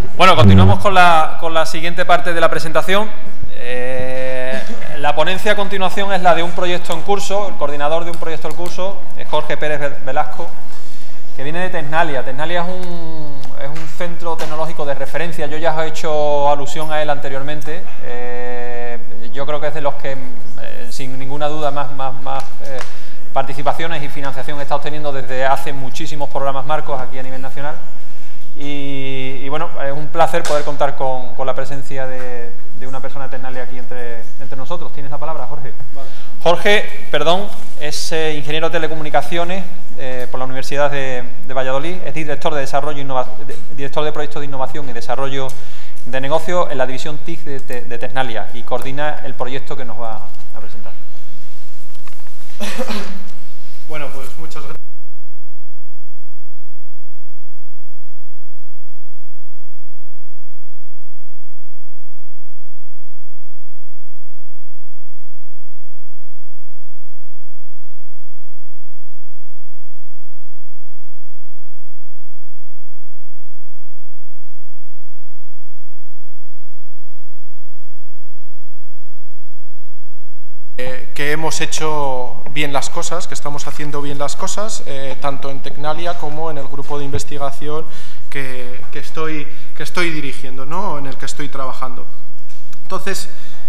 Bueno, continuamos con la siguiente parte de la presentación. La ponencia a continuación es la de un proyecto en curso. El coordinador de un proyecto en curso es Jorge Pérez Velasco, que viene de Tecnalia. Tecnalia es un centro tecnológico de referencia. Yo ya os he hecho alusión a él anteriormente. Yo creo que es de los que, sin ninguna duda, más participaciones y financiación está obteniendo desde hace muchísimos programas marcos aquí a nivel nacional. Y bueno, es un placer poder contar con la presencia de una persona de Tecnalia aquí entre nosotros. ¿Tienes la palabra, Jorge? Vale. Jorge, es ingeniero de telecomunicaciones por la Universidad de Valladolid, es director director de proyectos de innovación y desarrollo de negocio en la división TIC de Tecnalia y coordina el proyecto que nos va a presentar. Bueno, pues muchas gracias. Que hemos hecho bien las cosas, que estamos haciendo bien las cosas, tanto en Tecnalia como en el grupo de investigación que estoy dirigiendo, ¿no? En el que estoy trabajando. Entonces,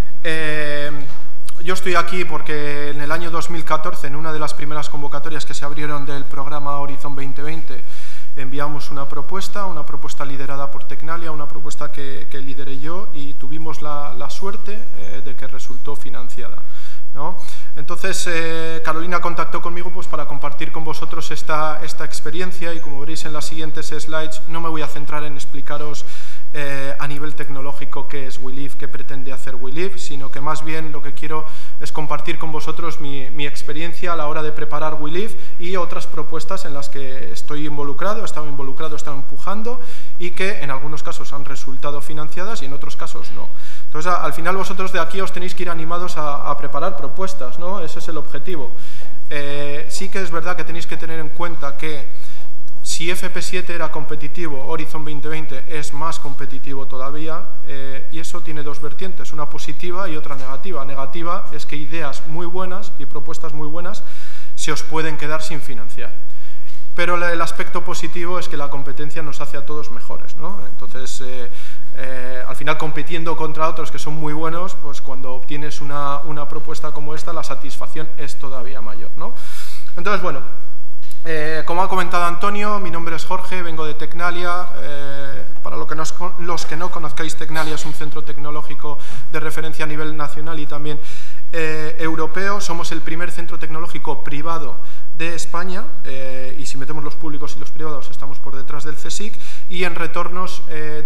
yo estoy aquí porque en el año 2014, en una de las primeras convocatorias que se abrieron del programa Horizon 2020, enviamos una propuesta liderada por Tecnalia, una propuesta que lideré yo y tuvimos la suerte de que resultó financiada, ¿no? Entonces, Carolina contactó conmigo pues, para compartir con vosotros esta experiencia y como veréis en las siguientes slides no me voy a centrar en explicaros a nivel tecnológico qué es WeLive, qué pretende hacer WeLive, sino que más bien lo que quiero es compartir con vosotros mi experiencia a la hora de preparar WeLive y otras propuestas en las que he estado involucrado, he estado empujando y que en algunos casos han resultado financiadas y en otros casos no. Entonces, al final vosotros de aquí os tenéis que ir animados a preparar propuestas, ¿no? Ese es el objetivo. Sí que es verdad que tenéis que tener en cuenta que si FP7 era competitivo, Horizon 2020 es más competitivo todavía y eso tiene dos vertientes, una positiva y otra negativa. Negativa es que ideas muy buenas y propuestas muy buenas se os pueden quedar sin financiar. Pero el aspecto positivo es que la competencia nos hace a todos mejores, ¿no? Entonces, al final compitiendo contra otros que son muy buenos, pues cuando obtienes una propuesta como esta, la satisfacción es todavía mayor, ¿no? Entonces, bueno, como ha comentado Antonio, mi nombre es Jorge, vengo de Tecnalia. Para los que no conozcáis, Tecnalia es un centro tecnológico de referencia a nivel nacional y también europeo. Somos el primer centro tecnológico privado de España y si metemos los públicos y los privados estamos por detrás del CSIC y en retornos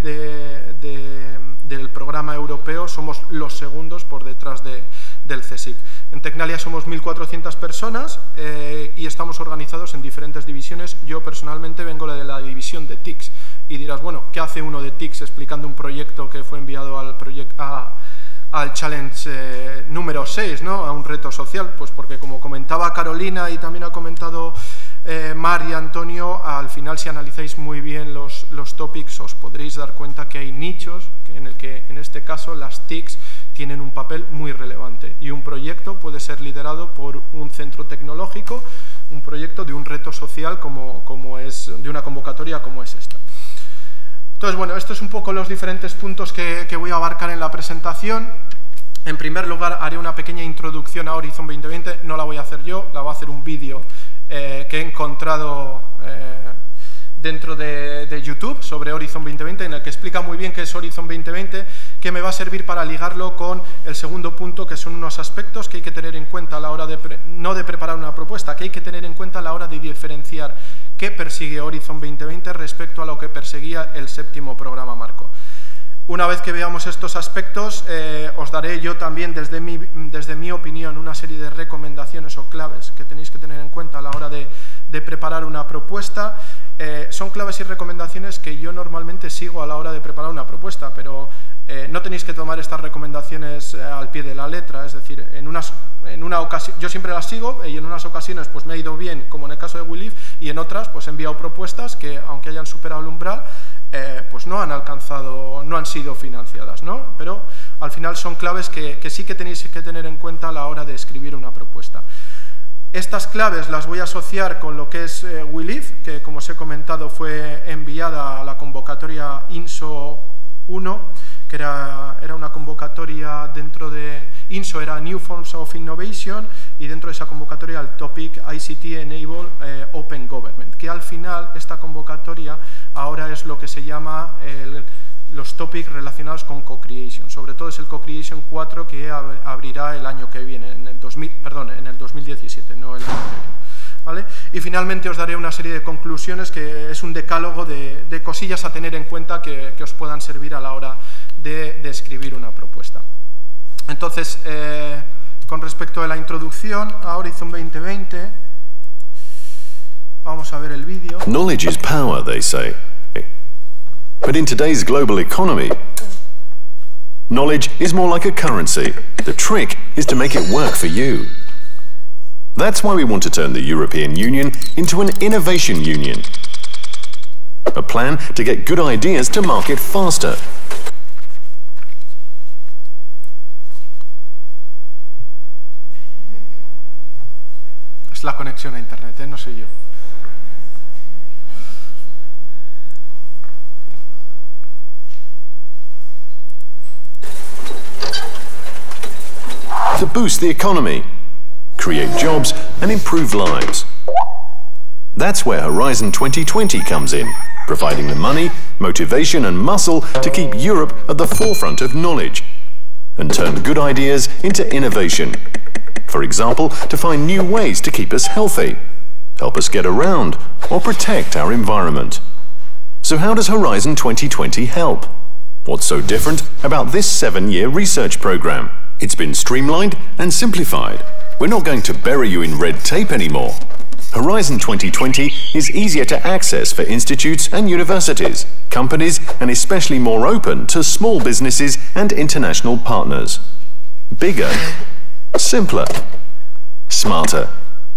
del programa europeo somos los segundos por detrás del CSIC. En Tecnalia somos 1.400 personas y estamos organizados en diferentes divisiones. Yo personalmente vengo de la división de TICs y dirás, bueno, ¿qué hace uno de TICs explicando un proyecto que fue enviado al Challenge número 6, ¿no? A un reto social? Pues porque como comentaba Carolina y también ha comentado Mar y Antonio, al final si analizáis muy bien los topics os podréis dar cuenta que hay nichos en el que en este caso las TICs tienen un papel muy relevante y un proyecto puede ser liderado por un centro tecnológico, un proyecto de un reto social como es de una convocatoria como es esta. Entonces, bueno, estos son un poco los diferentes puntos que voy a abarcar en la presentación. En primer lugar, haré una pequeña introducción a Horizon 2020, no la voy a hacer yo, la va a hacer un vídeo que he encontrado dentro de YouTube sobre Horizon 2020, en el que explica muy bien qué es Horizon 2020, que me va a servir para ligarlo con el segundo punto, que son unos aspectos que hay que tener en cuenta a la hora no de preparar una propuesta, que hay que tener en cuenta a la hora de diferenciar qué persigue Horizon 2020 respecto a lo que perseguía el séptimo programa marco. Una vez que veamos estos aspectos, os daré yo también, desde mi opinión, una serie de recomendaciones o claves que tenéis que tener en cuenta a la hora de preparar una propuesta. Son claves y recomendaciones que yo normalmente sigo a la hora de preparar una propuesta, pero no tenéis que tomar estas recomendaciones al pie de la letra, es decir, en una ocasión, yo siempre las sigo y en unas ocasiones pues me ha ido bien, como en el caso de WeLive, y en otras pues he enviado propuestas que, aunque hayan superado el umbral, pues no han sido financiadas, ¿no? Pero al final son claves que sí que tenéis que tener en cuenta a la hora de escribir una propuesta. Estas claves las voy a asociar con lo que es WeLive, que como os he comentado fue enviada a la convocatoria INSO 1, que era una convocatoria dentro de INSO, era New Forms of Innovation, y dentro de esa convocatoria el topic ICT Enable Open Government, que al final esta convocatoria ahora es lo que se llama los topics relacionados con co-creation. Sobre todo es el co-creation 4 que abrirá el año que viene, en el 2017, no el año que viene. ¿Vale? Y finalmente os daré una serie de conclusiones que es un decálogo de cosillas a tener en cuenta que os puedan servir a la hora de escribir una propuesta. Entonces, con respecto a la introducción a Horizon 2020, vamos a ver el vídeo. Knowledge is power, they say. But in today's global economy, knowledge is more like a currency. The trick is to make it work for you. That's why we want to turn the European Union into an innovation union. A plan to get good ideas to market faster. Es la conexión a internet, no soy yo. To boost the economy, create jobs and improve lives. That's where Horizon 2020 comes in, providing the money, motivation and muscle to keep Europe at the forefront of knowledge and turn good ideas into innovation. For example, to find new ways to keep us healthy, help us get around or protect our environment. So how does Horizon 2020 help? What's so different about this 7-year research program? It's been streamlined and simplified. We're not going to bury you in red tape anymore. Horizon 2020 is easier to access for institutes and universities, companies, and especially more open to small businesses and international partners. Bigger, simpler, smarter.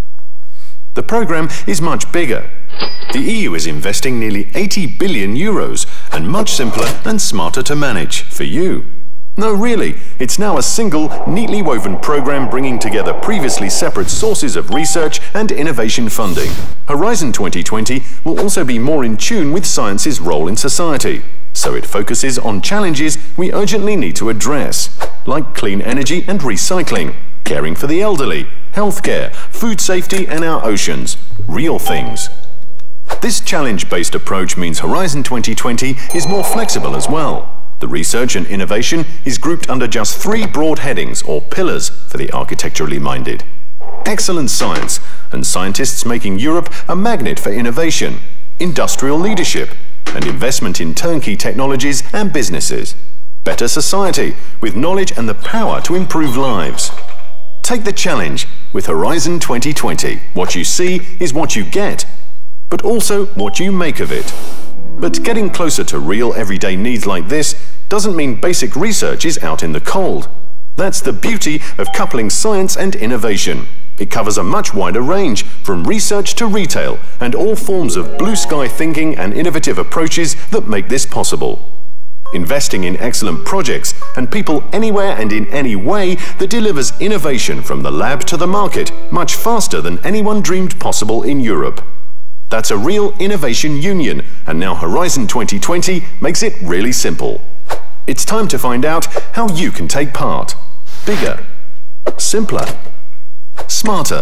The program is much bigger. The EU is investing nearly 80 billion euros and much simpler and smarter to manage for you. No, really, it's now a single, neatly woven program bringing together previously separate sources of research and innovation funding. Horizon 2020 will also be more in tune with science's role in society, so it focuses on challenges we urgently need to address, like clean energy and recycling, caring for the elderly, healthcare, food safety and our oceans, real things. This challenge-based approach means Horizon 2020 is more flexible as well. The research and innovation is grouped under just 3 broad headings or pillars for the architecturally minded. Excellent science and scientists making Europe a magnet for innovation, industrial leadership and investment in turnkey technologies and businesses. Better society with knowledge and the power to improve lives. Take the challenge with Horizon 2020. What you see is what you get, but also what you make of it. But getting closer to real everyday needs like this doesn't mean basic research is out in the cold. That's the beauty of coupling science and innovation. It covers a much wider range, from research to retail, and all forms of blue sky thinking and innovative approaches that make this possible. Investing in excellent projects and people anywhere and in any way that delivers innovation from the lab to the market much faster than anyone dreamed possible in Europe. That's a real innovation union, and now Horizon 2020 makes it really simple. It's time to find out how you can take part. Bigger, simpler, smarter.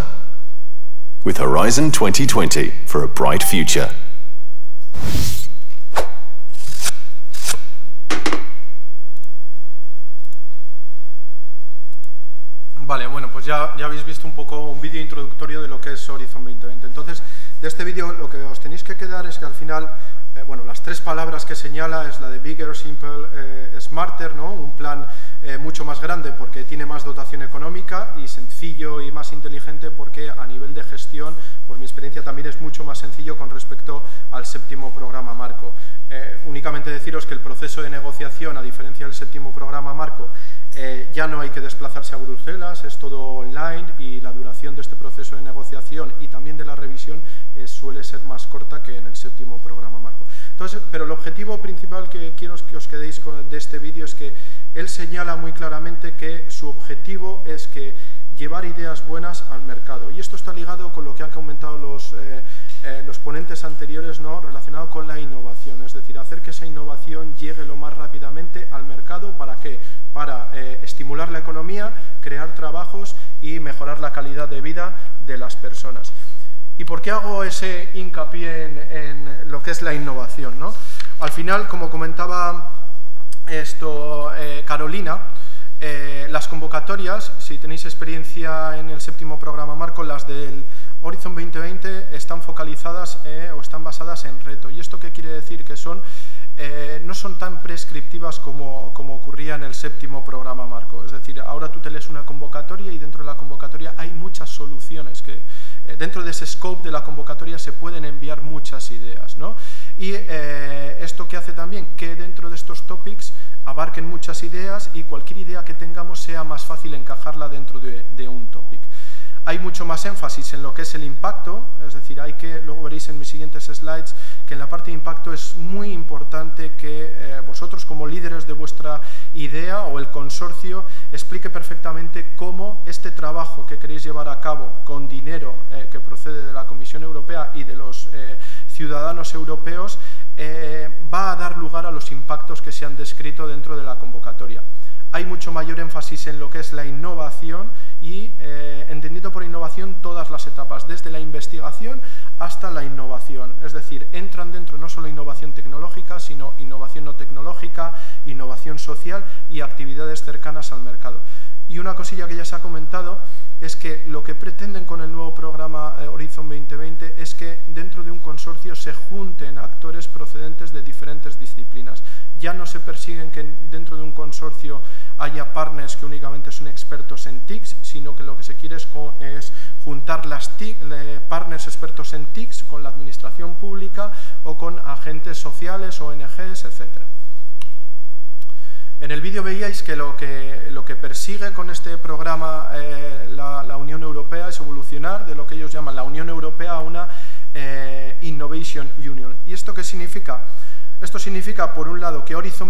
With Horizon 2020 for a bright future. Vale, bueno, pues ya habéis visto un poco un vídeo introductorio de lo que es Horizon 2020. Entonces, de este vídeo lo que os tenéis que quedar es que al final, bueno, las 3 palabras que señala es la de bigger, simple, smarter, ¿no? Un plan mucho más grande porque tiene más dotación económica, y sencillo y más inteligente porque a nivel de gestión, por mi experiencia, también es mucho más sencillo con respecto al séptimo programa marco. Únicamente deciros que el proceso de negociación, a diferencia del séptimo programa marco, ya no hay que desplazarse a Bruselas, es todo online, y la duración de este proceso de negociación y también de la revisión suele ser más corta que en el séptimo programa marco. Entonces, pero el objetivo principal que quiero que os quedéis de este vídeo es que él señala muy claramente que su objetivo es que llevar ideas buenas al mercado, y esto está ligado con lo que han comentado los ponentes anteriores, ¿no?, relacionado con la innovación, es decir, hacer que esa innovación llegue lo más rápidamente al mercado. ¿Para qué? Para estimular la economía, crear trabajos y mejorar la calidad de vida de las personas. ¿Y por qué hago ese hincapié en lo que es la innovación, ¿no? Al final, como comentaba Carolina, las convocatorias, si tenéis experiencia en el séptimo programa marco, las del Horizon 2020 están focalizadas o están basadas en reto. ¿Y esto qué quiere decir? Que no son tan prescriptivas como ocurría en el séptimo programa marco. Es decir, ahora tú te lees una convocatoria y dentro de la convocatoria hay muchas soluciones que dentro de ese scope de la convocatoria se pueden enviar muchas ideas, ¿no? Y esto que hace también que dentro de estos topics abarquen muchas ideas y cualquier idea que tengamos sea más fácil encajarla dentro de un topic. Hay mucho más énfasis en lo que es el impacto, es decir, luego veréis en mis siguientes slides que en la parte de impacto es muy importante que vosotros como líderes de vuestra idea o el consorcio explique perfectamente cómo este trabajo que queréis llevar a cabo con dinero que procede de la Comisión Europea y de los ciudadanos europeos va a dar lugar a los impactos que se han descrito dentro de la convocatoria. Hay mucho mayor énfasis en lo que es la innovación y entendido por innovación todas las etapas, desde la investigación hasta la innovación. Es decir, entran dentro no solo innovación tecnológica, sino innovación no tecnológica, innovación social y actividades cercanas al mercado. Y una cosilla que ya se ha comentado es que lo que pretenden con el nuevo programa Horizon 2020 es que dentro de un consorcio se junten actores procedentes de diferentes disciplinas. Ya no se persiguen que dentro de un consorcio haya partners que únicamente son expertos en TICs, sino que lo que se quiere es juntar partners expertos en TICs con la administración pública o con agentes sociales, ONGs, etc. En el vídeo veíais que lo que persigue con este programa la Unión Europea es evolucionar de lo que ellos llaman la Unión Europea a una Innovation Union. ¿Y esto qué significa? Esto significa, por un lado, que en Horizon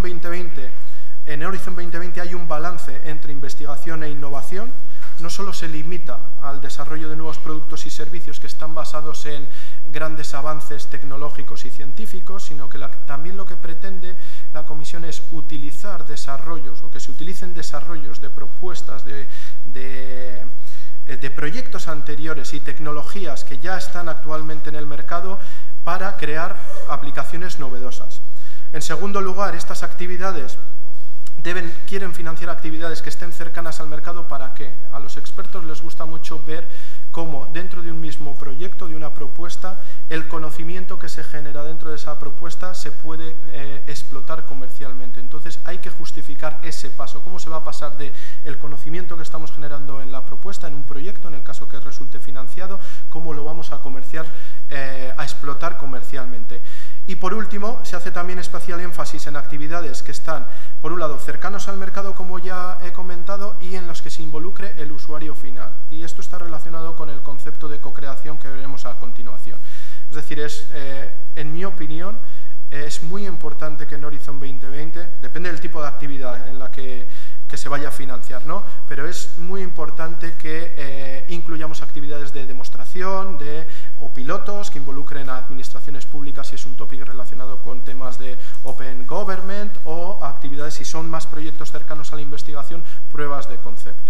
2020 hay un balance entre investigación e innovación. No solo se limita al desarrollo de nuevos productos y servicios que están basados en grandes avances tecnológicos y científicos, sino que también lo que pretende la Comisión es utilizar desarrollos, o que se utilicen desarrollos de propuestas de proyectos anteriores y tecnologías que ya están actualmente en el mercado para crear aplicaciones novedosas. En segundo lugar, estas actividades quieren financiar actividades que estén cercanas al mercado. ¿Para qué? A los expertos les gusta mucho ver cómo dentro de un mismo proyecto, de una propuesta, el conocimiento que se genera dentro de esa propuesta se puede explotar comercialmente. Entonces hay que justificar ese paso. ¿Cómo se va a pasar del conocimiento que estamos generando en la propuesta, en un proyecto, en el caso que resulte financiado, cómo lo vamos a explotar comercialmente? Y por último, se hace también especial énfasis en actividades que están, por un lado, cercanos al mercado, como ya he comentado, y en los que se involucre el usuario final. Y esto está relacionado con el concepto de co-creación que veremos a continuación. Es decir, en mi opinión, es muy importante que en Horizon 2020, depende del tipo de actividad en la que se vaya a financiar, ¿no? Pero es muy importante que incluyamos actividades de demostración o pilotos que involucren a administraciones públicas si es un tópico relacionado con temas de Open Government, o actividades, si son más proyectos cercanos a la investigación, pruebas de concepto.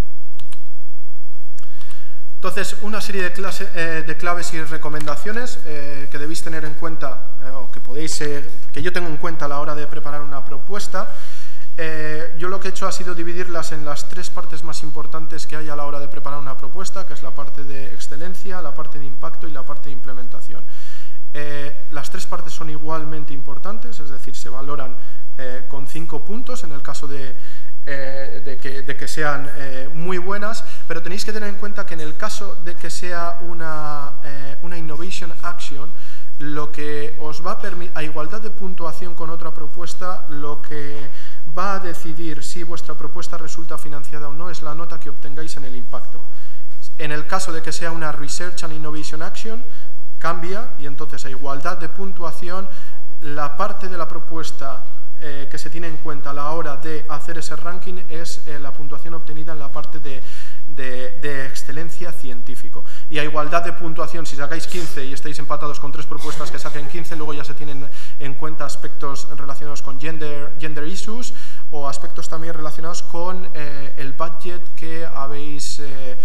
Entonces, una serie de claves y recomendaciones que debéis tener en cuenta, o que yo tengo en cuenta a la hora de preparar una propuesta. Yo lo que he hecho ha sido dividirlas en las tres partes más importantes que hay a la hora de preparar una propuesta, que es la parte de excelencia, la parte de impacto y la parte de implementación. Las tres partes son igualmente importantes, es decir, se valoran con 5 puntos en el caso de de que sean muy buenas, pero tenéis que tener en cuenta que en el caso de que sea una Innovation Action, lo que os va a permitir, a igualdad de puntuación con otra propuesta, lo que va a decidir si vuestra propuesta resulta financiada o no es la nota que obtengáis en el impacto. En el caso de que sea una Research and Innovation Action, cambia y entonces a igualdad de puntuación, la parte de la propuesta que se tiene en cuenta a la hora de hacer ese ranking es la puntuación obtenida en la parte de excelencia científico. Y a igualdad de puntuación, si sacáis 15 y estáis empatados con 3 propuestas que saquen 15, luego ya se tienen en cuenta aspectos relacionados con gender issues o aspectos también relacionados con el budget que habéis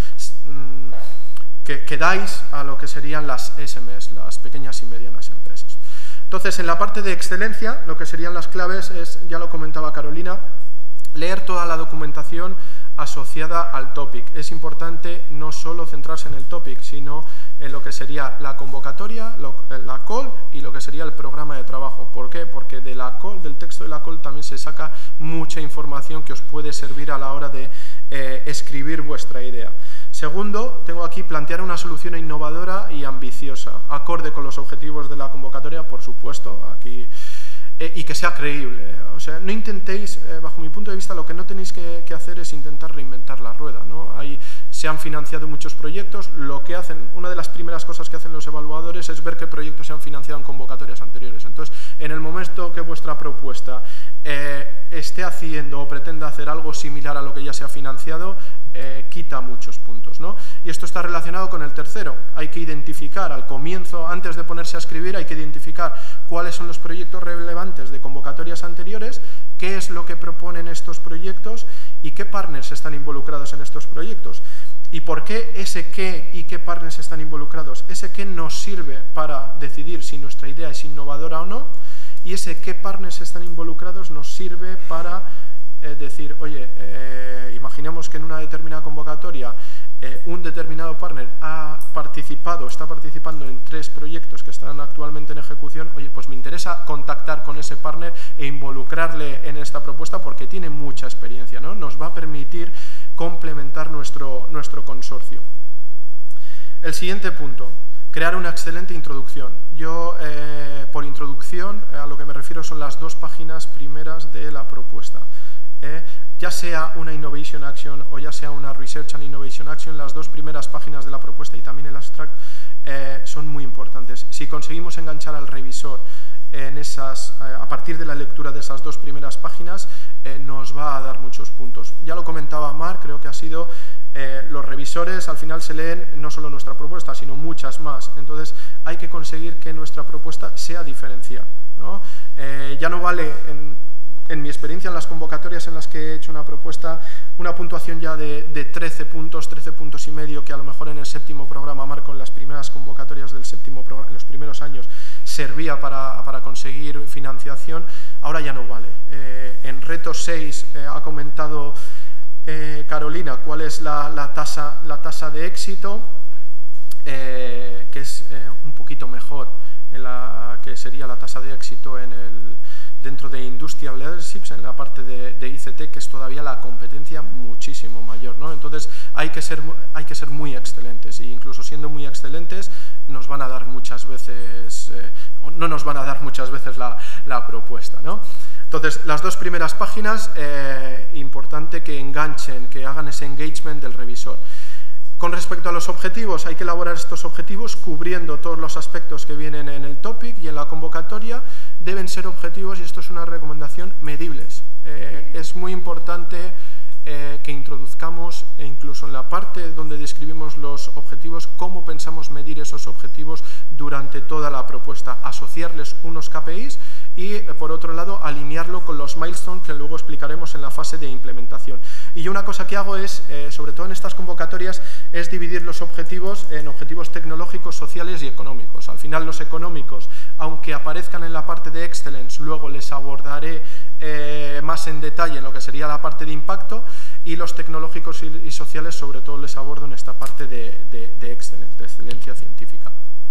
que dais a lo que serían las SMEs, las pequeñas y medianas empresas. Entonces, en la parte de excelencia, lo que serían las claves es, ya lo comentaba Carolina, leer toda la documentación asociada al topic. Es importante no solo centrarse en el topic, sino en lo que sería la convocatoria, la call y lo que sería el programa de trabajo. ¿Por qué? Porque de la call, del texto de la call, también se saca mucha información que os puede servir a la hora de escribir vuestra idea. Segundo, tengo aquí plantear una solución innovadora y ambiciosa, acorde con los objetivos de la convocatoria, por supuesto, aquí, y que sea creíble. O sea, no intentéis, bajo mi punto de vista, lo que no tenéis que hacer es intentar reinventar la rueda, ¿no? Se han financiado muchos proyectos, lo que hacen, una de las primeras cosas que hacen los evaluadores es ver qué proyectos se han financiado en convocatorias anteriores. Entonces, en el momento que vuestra propuesta esté haciendo o pretenda hacer algo similar a lo que ya se ha financiado, quita muchos puntos, ¿no? Y esto está relacionado con el tercero. Hay que identificar al comienzo, antes de ponerse a escribir, hay que identificar cuáles son los proyectos relevantes de convocatorias anteriores, qué es lo que proponen estos proyectos y qué partners están involucrados en estos proyectos. ¿Y por qué ese qué y qué partners están involucrados? Ese qué nos sirve para decidir si nuestra idea es innovadora o no, y ese qué partners están involucrados nos sirve para decir, oye, imaginemos que en una determinada convocatoria un determinado partner está participando en 3 proyectos que están actualmente en ejecución, oye, pues me interesa contactar con ese partner e involucrarle en esta propuesta porque tiene mucha experiencia, ¿no? Nos va a permitir complementar nuestro consorcio. El siguiente punto, crear una excelente introducción. Yo, por introducción, a lo que me refiero son las 2 páginas primeras de la propuesta. Ya sea una Innovation Action o ya sea una Research and Innovation Action, las 2 primeras páginas de la propuesta y también el abstract son muy importantes. Si conseguimos enganchar al revisor a partir de la lectura de esas 2 primeras páginas, nos va a dar muchos puntos. Ya lo comentaba Mar, creo que ha sido los revisores al final se leen no solo nuestra propuesta, sino muchas más. Entonces hay que conseguir que nuestra propuesta sea diferencial, ¿no? Ya no vale, en mi experiencia en las convocatorias en las que he hecho una propuesta, una puntuación ya de 13 puntos y medio, que a lo mejor en el 7º programa marco, en las primeras convocatorias del 7º programa, en los primeros años, servía para conseguir financiación, ahora ya no vale. En reto 6 ha comentado Carolina cuál es la tasa de éxito, que es un poquito mejor en la que sería la tasa de éxito dentro de Industrial Leaderships, en la parte de ICT, que es todavía la competencia muchísimo mayor, ¿no? Entonces hay que ser muy excelentes, e incluso siendo muy excelentes nos van a dar muchas veces, no nos van a dar muchas veces la propuesta, ¿no? Entonces, las 2 primeras páginas, importante que enganchen, que hagan ese engagement del revisor. Con respecto a los objetivos, hay que elaborar estos objetivos cubriendo todos los aspectos que vienen en el topic y en la convocatoria. Deben ser objetivos, y esto es una recomendación, medibles. Es muy importante que introduzcamos, incluso en la parte donde describimos los objetivos, cómo pensamos medir esos objetivos durante toda la propuesta, asociarles unos KPIs y, por otro lado, alinearlo con los milestones que luego explicaremos en la fase de implementación. Y yo una cosa que hago es, sobre todo en estas convocatorias, es dividir los objetivos en objetivos tecnológicos, sociales y económicos. Al final los económicos, aunque aparezcan en la parte de Excellence, luego les abordaré más en detalle en lo que sería la parte de impacto, y los tecnológicos y sociales sobre todo les abordo en esta parte de Excellence, de excelencia científica.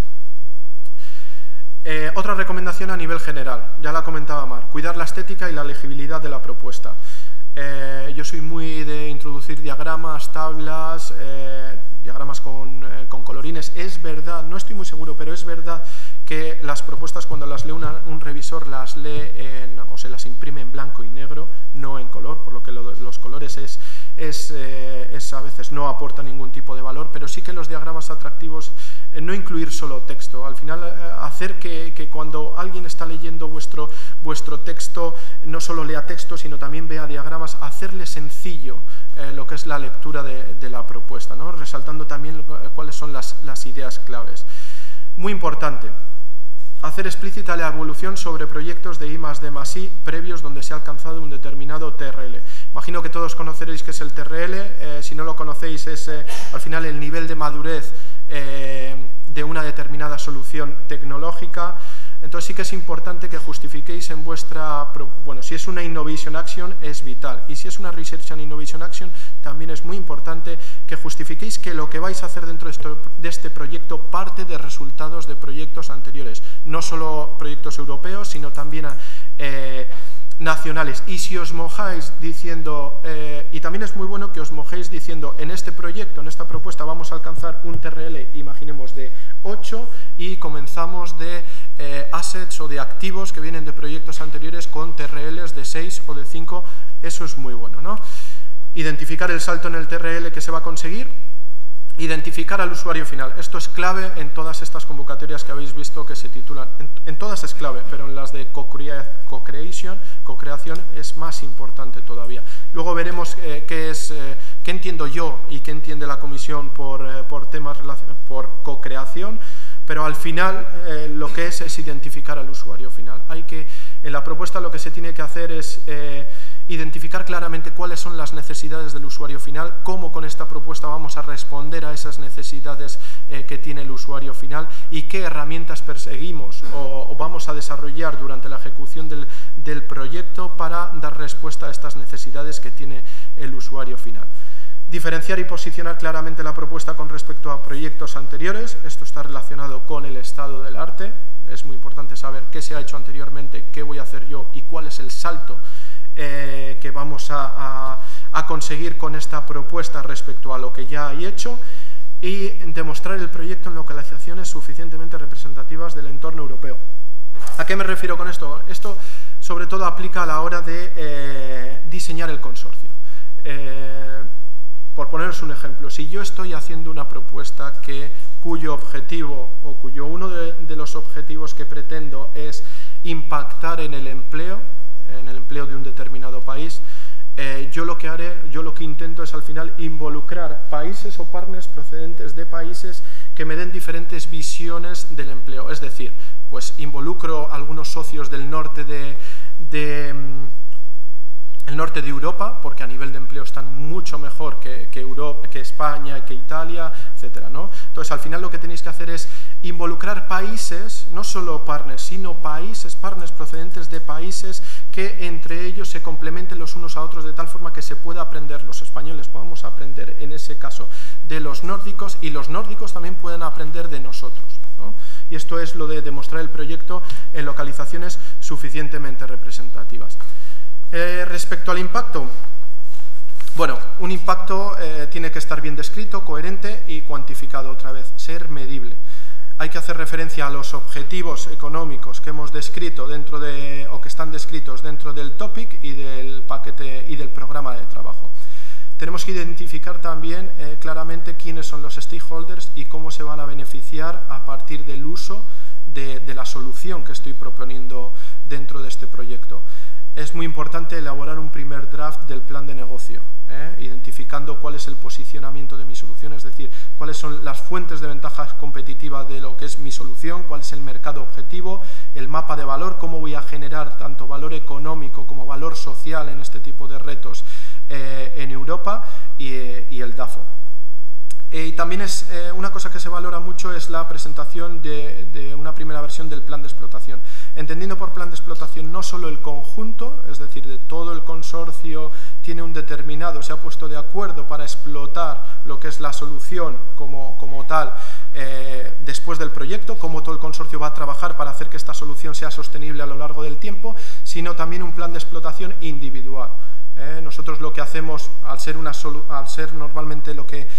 Otra recomendación a nivel general, ya la comentaba Mar, cuidar la estética y la legibilidad de la propuesta. Yo soy muy de introducir diagramas, tablas, diagramas con colorines. Es verdad, no estoy muy seguro, pero es verdad que las propuestas, cuando las lee un revisor, las lee o se las imprime en blanco y negro, no en color, por lo que los colores a veces no aportan ningún tipo de valor, pero sí que los diagramas atractivos, no incluir solo texto, al final hacer que cuando alguien está leyendo vuestro texto, no solo lea texto, sino también vea diagramas, hacerle sencillo lo que es la lectura de la propuesta, ¿no? Resaltando también cuáles son las ideas claves. Muy importante, hacer explícita la evolución sobre proyectos de I+D+I previos donde se ha alcanzado un determinado TRL. Imagino que todos conoceréis qué es el TRL, si no lo conocéis es al final el nivel de madurez de una determinada solución tecnológica. Entonces sí que es importante que justifiquéis en vuestra... Bueno, si es una Innovation Action es vital, y si es una Research and Innovation Action también es muy importante que justifiquéis que lo que vais a hacer dentro de este proyecto parte de resultados de proyectos anteriores, no solo proyectos europeos, sino también nacionales. Y si os mojáis diciendo, y también es muy bueno que os mojéis diciendo, en este proyecto, en esta propuesta vamos a alcanzar un TRL, imaginemos de 8, y comenzamos de assets o de activos que vienen de proyectos anteriores con TRLs de 6 o de 5, eso es muy bueno, ¿no? Identificar el salto en el TRL que se va a conseguir, identificar al usuario final. Esto es clave en todas estas convocatorias que habéis visto que se titulan. En todas es clave, pero en las de co-creación es más importante todavía. Luego veremos qué entiendo yo y qué entiende la comisión por co-creación, pero al final lo que es identificar al usuario final. En la propuesta lo que se tiene que hacer es identificar claramente cuáles son las necesidades del usuario final, cómo con esta propuesta vamos a responder a esas necesidades que tiene el usuario final y qué herramientas perseguimos o vamos a desarrollar durante la ejecución del proyecto para dar respuesta a estas necesidades que tiene el usuario final. Diferenciar y posicionar claramente la propuesta con respecto a proyectos anteriores. Esto está relacionado con el estado del arte. Es muy importante saber qué se ha hecho anteriormente, qué voy a hacer yo y cuál es el salto que vamos a conseguir con esta propuesta respecto a lo que ya hay hecho, y demostrar el proyecto en localizaciones suficientemente representativas del entorno europeo. ¿A qué me refiero con esto? Esto sobre todo aplica a la hora de diseñar el consorcio. Por poneros un ejemplo, si yo estoy haciendo una propuesta cuyo objetivo o uno de los objetivos que pretendo es impactar en el empleo de un determinado país, yo lo que intento es al final involucrar países o partners procedentes de países que me den diferentes visiones del empleo. Es decir, pues involucro a algunos socios del norte de Europa, porque a nivel de empleo están mucho mejor que España, que Italia, etcétera, ¿no? Entonces, al final lo que tenéis que hacer es involucrar países, no solo partners, sino partners procedentes de países que entre ellos se complementen los unos a otros de tal forma que se pueda aprender, los españoles podamos aprender en ese caso de los nórdicos y los nórdicos también puedan aprender de nosotros, ¿no? Y esto es lo de demostrar el proyecto en localizaciones suficientemente representativas. Respecto al impacto, bueno, un impacto tiene que estar bien descrito, coherente y cuantificado, otra vez, ser medible. Hay que hacer referencia a los objetivos económicos que hemos descrito o que están descritos dentro del topic y del paquete y del programa de trabajo. Tenemos que identificar también claramente quiénes son los stakeholders y cómo se van a beneficiar a partir del uso de la solución que estoy proponiendo dentro de este proyecto. Es muy importante elaborar un primer draft del plan de negocio, identificando cuál es el posicionamiento de mi solución, es decir, cuáles son las fuentes de ventaja competitiva de lo que es mi solución, cuál es el mercado objetivo, el mapa de valor, cómo voy a generar tanto valor económico como valor social en este tipo de retos en Europa y el DAFO. Y también es una cosa que se valora mucho es la presentación de una primera versión del plan de explotación. Entendiendo por plan de explotación no solo el conjunto, es decir, de todo el consorcio tiene un determinado, se ha puesto de acuerdo para explotar lo que es la solución como tal después del proyecto, cómo todo el consorcio va a trabajar para hacer que esta solución sea sostenible a lo largo del tiempo, sino también un plan de explotación individual. Nosotros lo que hacemos, al ser normalmente lo que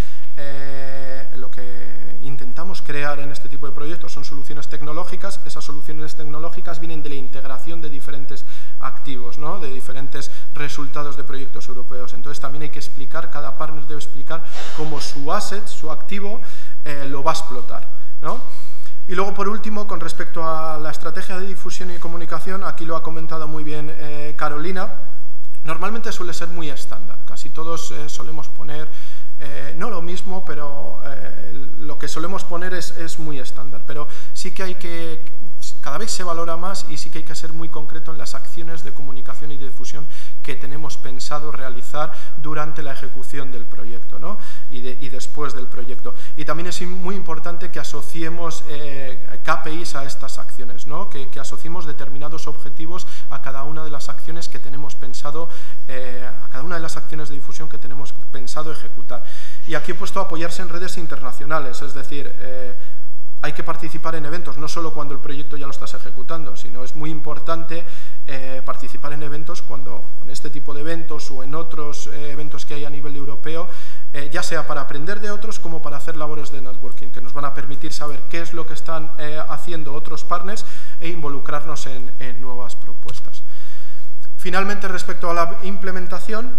intentamos crear en este tipo de proyectos son soluciones tecnológicas. Esas soluciones tecnológicas vienen de la integración de diferentes activos, ¿no? De diferentes resultados de proyectos europeos. Entonces también hay que explicar, cada partner debe explicar cómo su asset, su activo, lo va a explotar, ¿no? Y luego, por último, con respecto a la estrategia de difusión y comunicación, aquí lo ha comentado muy bien Carolina, normalmente suele ser muy estándar. Casi todos solemos poner, no lo mismo, pero lo que solemos poner es muy estándar. Pero sí que hay que, cada vez se valora más y sí que hay que ser muy concreto en las acciones de comunicación y de difusión que tenemos pensado realizar durante la ejecución del proyecto, ¿no? y después del proyecto. Y también es muy importante que asociemos KPIs a estas acciones, ¿no? que asociemos determinados objetivos a cada una de las acciones que tenemos pensado, a cada una de las acciones de difusión que tenemos pensado ejecutar. Y aquí he puesto apoyarse en redes internacionales, es decir, hay que participar en eventos, no solo cuando el proyecto ya lo estás ejecutando, sino es muy importante participar en eventos cuando, en este tipo de eventos o en otros eventos que hay a nivel europeo, ya sea para aprender de otros como para hacer labores de networking, que nos van a permitir saber qué es lo que están haciendo otros partners e involucrarnos en nuevas propuestas. Finalmente, respecto a la implementación,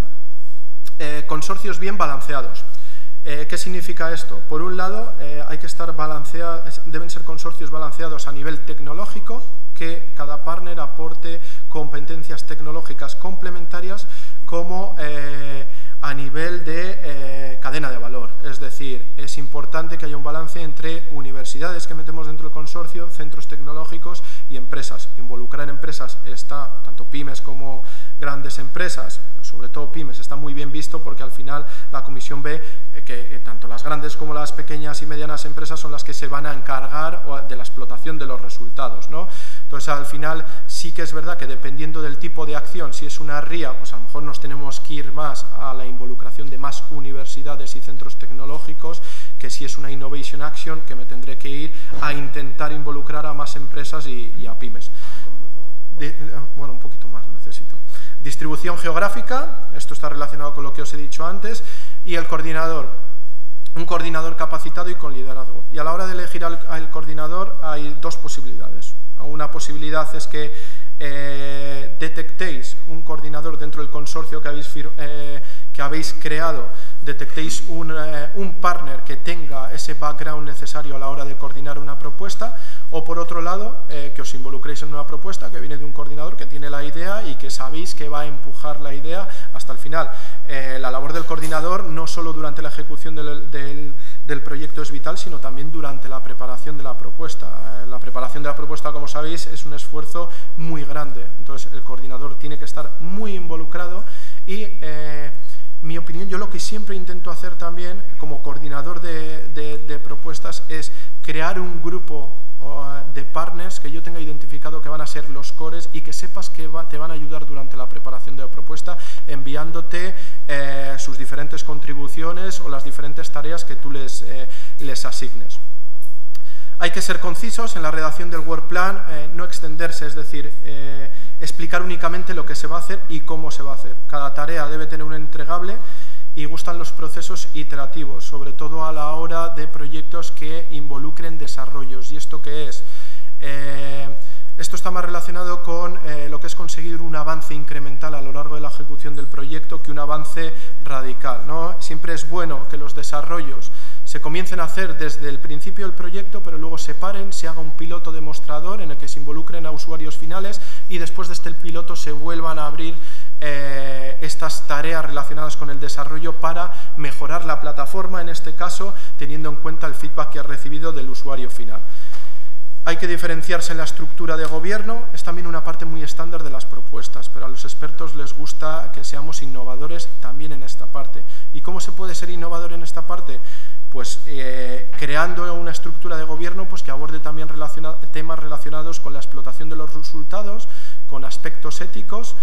consorcios bien balanceados. ¿Qué significa esto? Por un lado, hay que estar deben ser consorcios balanceados a nivel tecnológico, que cada partner aporte competencias tecnológicas complementarias, como a nivel de cadena de valor. Es decir, es importante que haya un balance entre universidades que metemos dentro del consorcio, centros tecnológicos y empresas. Involucrar empresas está, tanto pymes como grandes empresas, sobre todo pymes, está muy bien visto porque al final la comisión ve que tanto las grandes como las pequeñas y medianas empresas son las que se van a encargar de la explotación de los resultados, ¿no? Entonces, al final sí que es verdad que dependiendo del tipo de acción, si es una RIA, pues a lo mejor nos tenemos que ir más a la involucración de más universidades y centros tecnológicos, que si es una Innovation Action, que me tendré que ir a intentar involucrar a más empresas y a pymes. Bueno, un poquito más necesito. Distribución geográfica, esto está relacionado con lo que os he dicho antes, y el coordinador, un coordinador capacitado y con liderazgo. Y a la hora de elegir al coordinador hay dos posibilidades. Una posibilidad es que detectéis un coordinador dentro del consorcio que habéis creado, detectéis un partner que tenga ese background necesario a la hora de coordinar una propuesta, o por otro lado, que os involucréis en una propuesta que viene de un coordinador que tiene la idea y que sabéis que va a empujar la idea hasta el final. La labor del coordinador, no solo durante la ejecución del proyecto es vital, sino también durante la preparación de la propuesta. La preparación de la propuesta, como sabéis, es un esfuerzo muy grande. Entonces, el coordinador tiene que estar muy involucrado y, mi opinión, yo lo que siempre intento hacer también como coordinador de propuestas es crear un grupo de partners que yo tenga identificado que van a ser los cores y que sepas que te van a ayudar durante la preparación de la propuesta, enviándote sus diferentes contribuciones o las diferentes tareas que tú les asignes. Hay que ser concisos en la redacción del work plan, no extenderse, es decir, explicar únicamente lo que se va a hacer y cómo se va a hacer. Cada tarea debe tener un entregable y gustan los procesos iterativos, sobre todo a la hora de proyectos que involucren desarrollos. ¿Y esto qué es? Esto está más relacionado con lo que es conseguir un avance incremental a lo largo de la ejecución del proyecto que un avance radical, ¿no? Siempre es bueno que los desarrollos se comiencen a hacer desde el principio del proyecto, pero luego se paren, se haga un piloto demostrador en el que se involucren a usuarios finales y después de este piloto se vuelvan a abrir estas tareas relacionadas con el desarrollo para mejorar la plataforma, en este caso teniendo en cuenta el feedback que ha recibido del usuario final. Hay que diferenciarse en la estructura de gobierno, es también una parte muy estándar de las propuestas, pero a los expertos les gusta que seamos innovadores también en esta parte. ¿Y cómo se puede ser innovador en esta parte? Pues creando una estructura de gobierno pues, que aborde también temas relacionados con la explotación de los resultados, con aspectos éticos,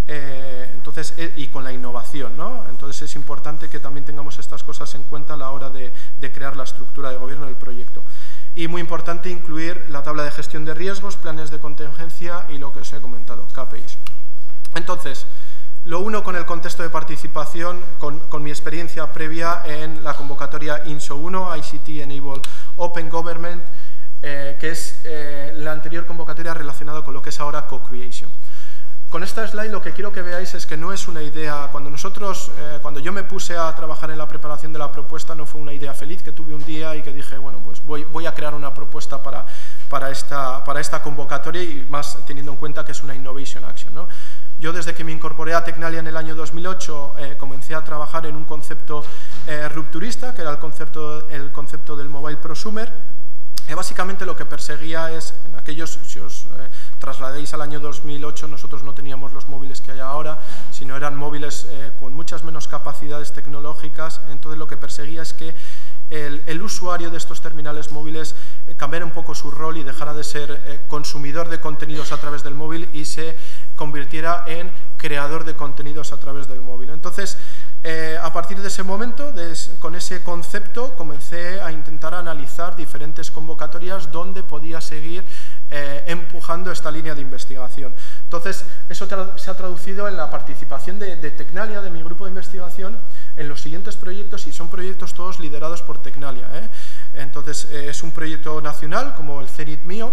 y con la innovación, ¿no? Entonces es importante que también tengamos estas cosas en cuenta a la hora de crear la estructura de gobierno del proyecto. Y muy importante incluir la tabla de gestión de riesgos, planes de contingencia y lo que os he comentado, KPIs. Entonces, Lo uno con el contexto de participación, con mi experiencia previa en la convocatoria INSO 1, ICT Enable Open Government, que es la anterior convocatoria relacionada con lo que es ahora Co-Creation. Con esta slide lo que quiero que veáis es que no es una idea, cuando yo me puse a trabajar en la preparación de la propuesta, no fue una idea feliz que tuve un día y que dije, bueno, pues voy a crear una propuesta para esta convocatoria, y más teniendo en cuenta que es una Innovation Action, ¿no? Yo desde que me incorporé a Tecnalia en el año 2008 comencé a trabajar en un concepto rupturista, que era el concepto del Mobile Prosumer. Básicamente lo que perseguía es, en aquellos, si os trasladéis al año 2008, nosotros no teníamos los móviles que hay ahora, sino eran móviles con muchas menos capacidades tecnológicas. Entonces lo que perseguía es que el usuario de estos terminales móviles cambiara un poco su rol y dejara de ser consumidor de contenidos a través del móvil y se convirtiera en creador de contenidos a través del móvil. Entonces, a partir de ese momento, con ese concepto, comencé a intentar analizar diferentes convocatorias donde podía seguir empujando esta línea de investigación. Entonces, eso se ha traducido en la participación de Tecnalia, de mi grupo de investigación, en los siguientes proyectos, y son proyectos todos liderados por Tecnalia. Entonces, es un proyecto nacional, como el CENIT mío.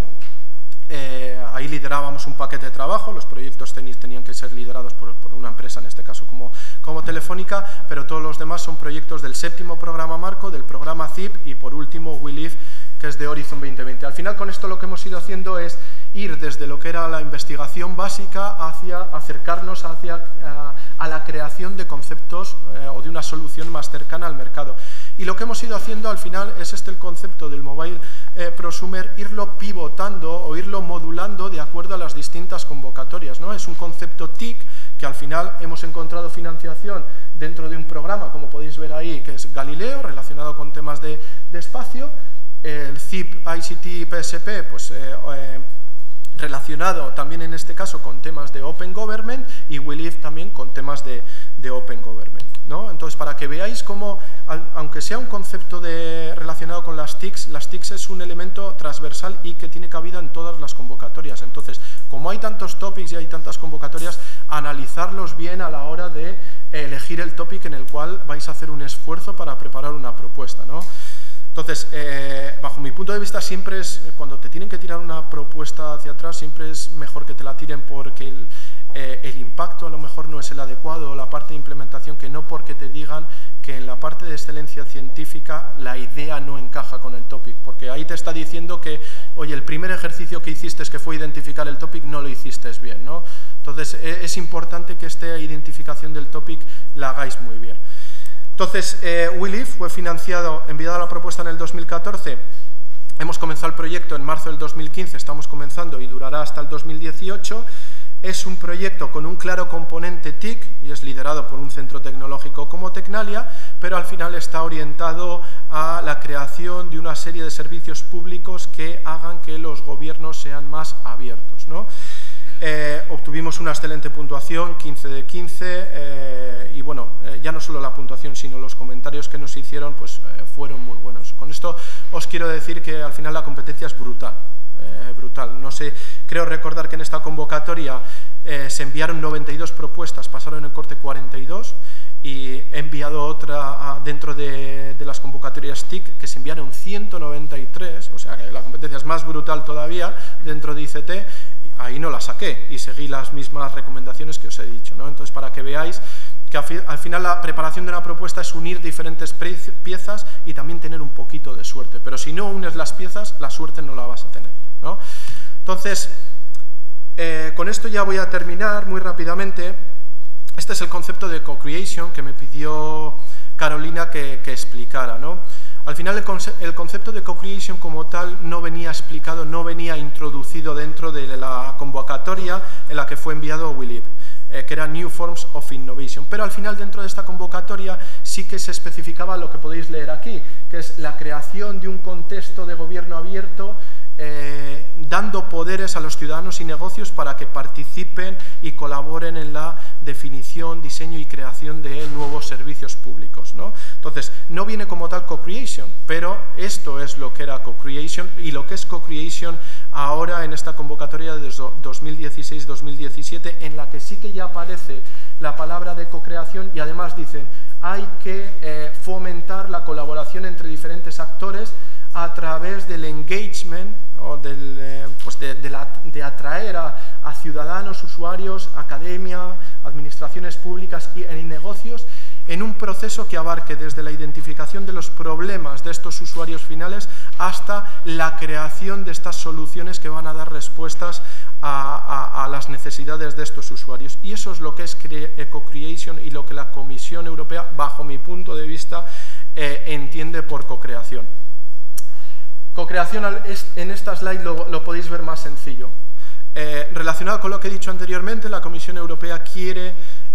Ahí liderábamos un paquete de trabajo, los proyectos tenían que ser liderados por una empresa, en este caso como Telefónica, pero todos los demás son proyectos del 7º programa marco, del programa CIP y por último WeLive, que es de Horizon 2020. Al final, con esto lo que hemos ido haciendo es ir desde lo que era la investigación básica hacia acercarnos a la creación de conceptos o de una solución más cercana al mercado. Y lo que hemos ido haciendo al final es el concepto del Mobile Prosumer, irlo pivotando o irlo modulando de acuerdo a las distintas convocatorias, ¿no? Es un concepto TIC que al final hemos encontrado financiación dentro de un programa, como podéis ver ahí, que es Galileo, relacionado con temas de espacio, el CIP ICT PSP, pues relacionado también en este caso con temas de Open Government, y WeLive también con temas de Open Government, ¿no? Entonces, para que veáis cómo, aunque sea un concepto relacionado con las TICs es un elemento transversal y que tiene cabida en todas las convocatorias. Entonces, como hay tantos topics y hay tantas convocatorias, analizarlos bien a la hora de elegir el topic en el cual vais a hacer un esfuerzo para preparar una propuesta, ¿no? Entonces, bajo mi punto de vista, siempre es, cuando te tienen que tirar una propuesta hacia atrás, siempre es mejor que te la tiren porque el impacto a lo mejor no es el adecuado, o la parte de implementación, que no porque te digan que en la parte de excelencia científica la idea no encaja con el topic, porque ahí te está diciendo que, oye, el primer ejercicio que hiciste, que fue identificar el topic, no lo hiciste bien, ¿no? Entonces, es importante que esta identificación del topic la hagáis muy bien. Entonces, WeLive fue enviada la propuesta en el 2014, hemos comenzado el proyecto en marzo del 2015, estamos comenzando y durará hasta el 2018. Es un proyecto con un claro componente TIC y es liderado por un centro tecnológico como Tecnalia, pero al final está orientado a la creación de una serie de servicios públicos que hagan que los gobiernos sean más abiertos, ¿no? Obtuvimos una excelente puntuación, 15 de 15, y bueno, ya no solo la puntuación, sino los comentarios que nos hicieron, pues fueron muy buenos. Con esto os quiero decir que al final la competencia es brutal. No sé, creo recordar que en esta convocatoria se enviaron 92 propuestas, pasaron el corte 42, y he enviado otra dentro de las convocatorias TIC que se enviaron 193, o sea que la competencia es más brutal todavía dentro de ICT. Ahí no la saqué y seguí las mismas recomendaciones que os he dicho, ¿no? Entonces, para que veáis que al final la preparación de una propuesta es unir diferentes piezas y también tener un poquito de suerte, pero si no unes las piezas, la suerte no la vas a tener, ¿no? Entonces, con esto ya voy a terminar muy rápidamente. Este es el concepto de co-creation que me pidió Carolina que explicara, ¿no? Al final el concepto de co-creation como tal no venía explicado, no venía introducido dentro de la convocatoria en la que fue enviado WeLive, que era New Forms of Innovation. Pero al final dentro de esta convocatoria sí que se especificaba lo que podéis leer aquí, que es la creación de un contexto de gobierno abierto, dando poderes a los ciudadanos y negocios para que participen y colaboren en la definición, diseño y creación de nuevos servicios públicos, ¿no? Entonces, no viene como tal co-creation, pero esto es lo que era co-creation y lo que es co-creation ahora en esta convocatoria de 2018 2016-2017, en la que sí que ya aparece la palabra de cocreación y además dicen hay que fomentar la colaboración entre diferentes actores a través del engagement o de atraer a ciudadanos, usuarios, academia, administraciones públicas y negocios en un proceso que abarque desde la identificación de los problemas de estos usuarios finales hasta la creación de estas soluciones que van a dar respuestas a las necesidades de estos usuarios. Y eso es lo que es co-creation y lo que la Comisión Europea, bajo mi punto de vista, entiende por co-creación. Co-creación en esta slide lo podéis ver más sencillo. Relacionado con lo que he dicho anteriormente, la Comisión Europea quiere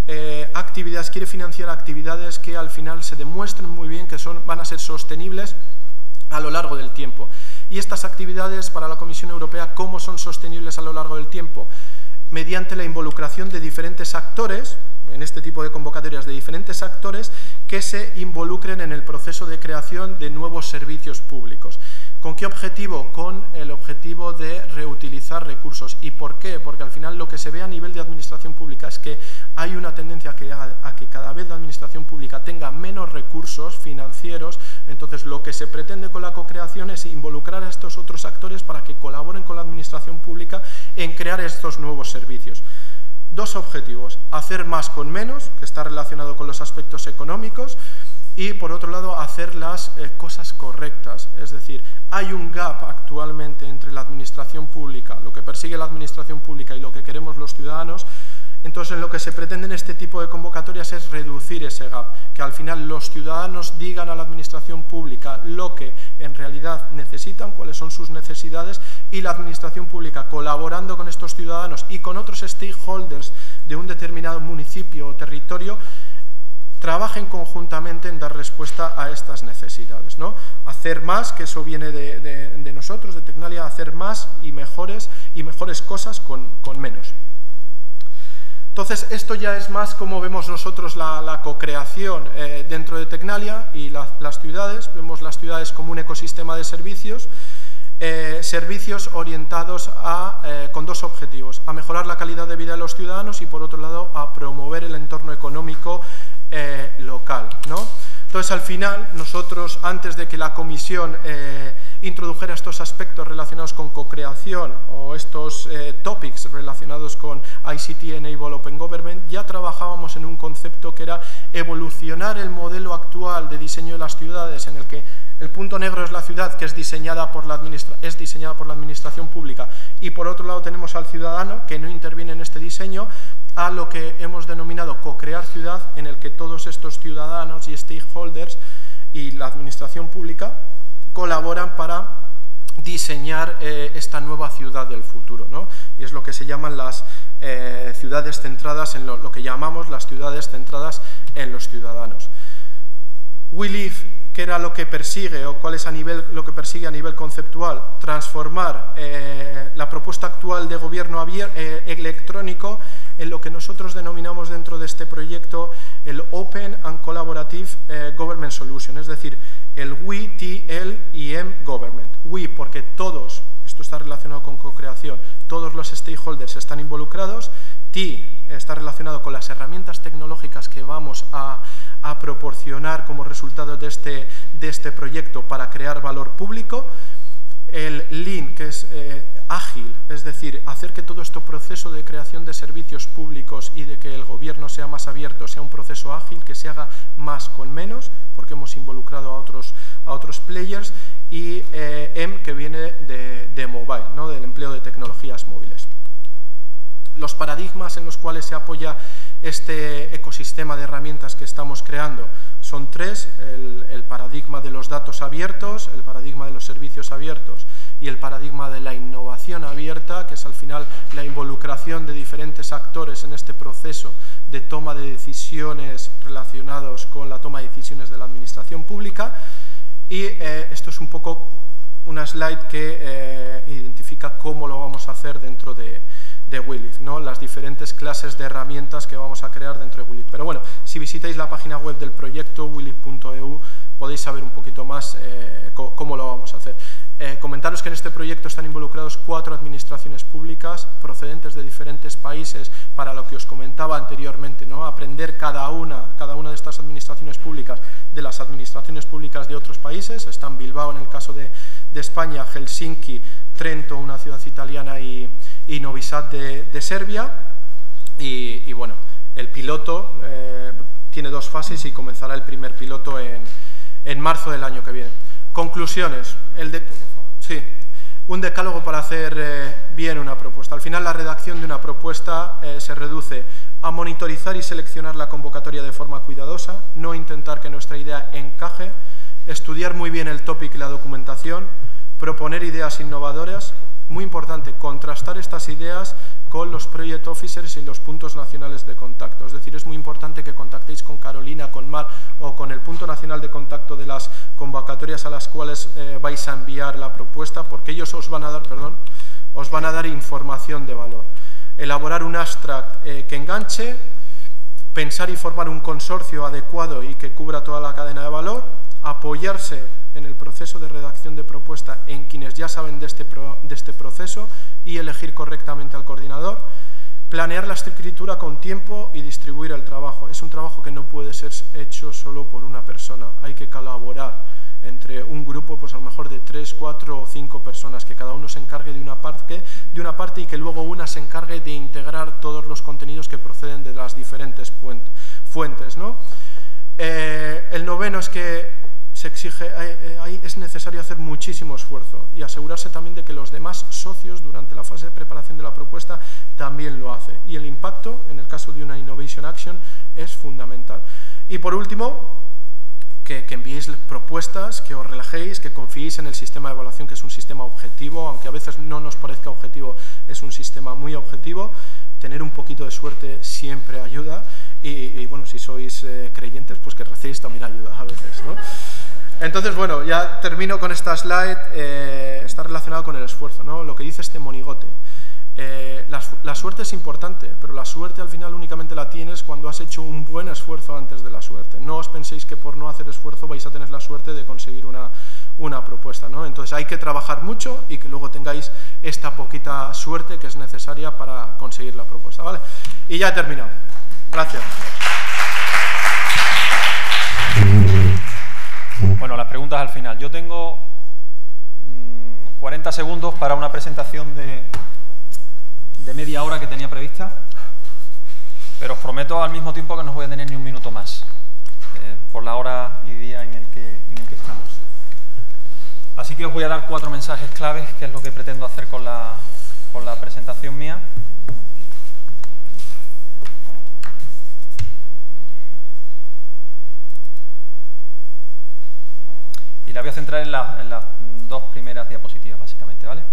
financiar actividades que al final se demuestren muy bien que van a ser sostenibles a lo largo del tiempo. Y estas actividades para la Comisión Europea, ¿cómo son sostenibles a lo largo del tiempo? Mediante la involucración de diferentes actores, en este tipo de convocatorias de diferentes actores, que se involucren en el proceso de creación de nuevos servicios públicos. ¿Con qué objetivo? Con el objetivo de reutilizar recursos. ¿Y por qué? Porque al final lo que se ve a nivel de administración pública es que hay una tendencia a que cada vez la administración pública tenga menos recursos financieros. Entonces lo que se pretende con la co-creación es involucrar a estos otros actores para que colaboren con la administración pública en crear estos nuevos servicios. Dos objetivos: hacer más con menos, que está relacionado con los aspectos económicos, y por otro lado hacer las cosas correctas. Es decir, hay un gap actualmente entre la administración pública, lo que persigue la administración pública y lo que queremos los ciudadanos. Entonces, en lo que se pretende en este tipo de convocatorias es reducir ese gap, que al final los ciudadanos digan a la administración pública lo que en realidad necesitan, cuáles son sus necesidades, y la administración pública, colaborando con estos ciudadanos y con otros stakeholders de un determinado municipio o territorio, trabajen conjuntamente en dar respuesta a estas necesidades, ¿no? Hacer más, que eso viene de nosotros, de Tecnalia, hacer más y mejores cosas con menos. Entonces, esto ya es más como vemos nosotros la co-creación dentro de Tecnalia y las ciudades. Vemos las ciudades como un ecosistema de servicios, servicios orientados con dos objetivos: a mejorar la calidad de vida de los ciudadanos y, por otro lado, a promover el entorno económico local, ¿no? Entonces, al final, nosotros, antes de que la Comisión introdujera estos aspectos relacionados con co-creación o estos topics relacionados con ICT Enable Open Government, ya trabajábamos en un concepto que era evolucionar el modelo actual de diseño de las ciudades, en el que el punto negro es la ciudad, que es diseñada por la administración pública, y por otro lado tenemos al ciudadano, que no interviene en este diseño, a lo que hemos denominado co-crear ciudad, en el que todos estos ciudadanos y stakeholders y la administración pública colaboran para diseñar esta nueva ciudad del futuro, ¿no? Y es lo que se llaman las ciudades centradas en lo que llamamos las ciudades centradas en los ciudadanos. We Live, ¿qué era lo que persigue o cuál es lo que persigue a nivel conceptual? Transformar la propuesta actual de gobierno electrónico en lo que nosotros denominamos dentro de este proyecto el Open and Collaborative Government Solution, es decir, el We, T, L y M Government. We, porque todos, esto está relacionado con co-creación, todos los stakeholders están involucrados. T está relacionado con las herramientas tecnológicas que vamos a proporcionar como resultado de este proyecto para crear valor público. El Lean, que es ágil, es decir, hacer que todo este proceso de creación de servicios públicos y de que el gobierno sea más abierto sea un proceso ágil, que se haga más con menos, porque hemos involucrado a otros players. Y M, que viene de mobile, ¿no? Del empleo de tecnologías móviles. Los paradigmas en los cuales se apoya este ecosistema de herramientas que estamos creando son tres: el paradigma de los datos abiertos, el paradigma de los servicios abiertos y el paradigma de la innovación abierta, que es al final la involucración de diferentes actores en este proceso de toma de decisiones relacionados con la toma de decisiones de la administración pública. Y esto es un poco una slide que identifica cómo lo vamos a hacer dentro de We Live, ¿no? Las diferentes clases de herramientas que vamos a crear dentro de We Live. Pero bueno, si visitáis la página web del proyecto, welive.eu, podéis saber un poquito más cómo lo vamos a hacer. Comentaros que en este proyecto están involucrados 4 administraciones públicas procedentes de diferentes países, para lo que os comentaba anteriormente, ¿no? Aprender cada una de estas administraciones públicas de las administraciones públicas de otros países. Están Bilbao en el caso de España, Helsinki, Trento, una ciudad italiana, y Novi Sad de Serbia. Y bueno, el piloto tiene 2 fases y comenzará el primer piloto en marzo del año que viene. Conclusiones. Un decálogo para hacer bien una propuesta. Al final, la redacción de una propuesta se reduce a monitorizar y seleccionar la convocatoria de forma cuidadosa, no intentar que nuestra idea encaje, estudiar muy bien el topic y la documentación, proponer ideas innovadoras. Muy importante, contrastar estas ideas con los project officers y los puntos nacionales de contacto. Es decir, es muy importante que contactéis con Carolina, con Mar o con el punto nacional de contacto de las convocatorias a las cuales vais a enviar la propuesta, porque ellos os van a dar información de valor. Elaborar un abstract que enganche, pensar y formar un consorcio adecuado y que cubra toda la cadena de valor, apoyarse en el proceso de redacción de propuesta en quienes ya saben de este proceso y elegir correctamente al coordinador, planear la escritura con tiempo y distribuir el trabajo. Es un trabajo que no puede ser hecho solo por una persona, hay que colaborar entre un grupo, pues a lo mejor de 3, 4 o 5 personas, que cada uno se encargue de una parte y que luego una se encargue de integrar todos los contenidos que proceden de las diferentes fuentes, ¿no? El noveno es que es necesario hacer muchísimo esfuerzo y asegurarse también de que los demás socios durante la fase de preparación de la propuesta también lo hacen. Y el impacto, en el caso de una Innovation Action, es fundamental. Y por último, que enviéis propuestas, que os relajéis, que confiéis en el sistema de evaluación, que es un sistema objetivo, aunque a veces no nos parezca objetivo, es un sistema muy objetivo. Tener un poquito de suerte siempre ayuda y bueno, si sois creyentes, pues que recéis también ayuda a veces, ¿no? Entonces, bueno, ya termino con esta slide. Está relacionado con el esfuerzo, ¿no? Lo que dice este monigote. La suerte es importante, pero la suerte al final únicamente la tienes cuando has hecho un buen esfuerzo antes de la suerte. No os penséis que por no hacer esfuerzo vais a tener la suerte de conseguir una propuesta, ¿no? Entonces hay que trabajar mucho y que luego tengáis esta poquita suerte que es necesaria para conseguir la propuesta, ¿vale? Y ya he terminado. Gracias. Bueno, las preguntas al final. Yo tengo 40 segundos para una presentación de media hora que tenía prevista, pero os prometo al mismo tiempo que no os voy a tener ni un minuto más, por la hora y día en el que estamos. Así que os voy a dar 4 mensajes claves, que es lo que pretendo hacer con la presentación mía. Y la voy a centrar en las 2 primeras diapositivas, básicamente, ¿vale?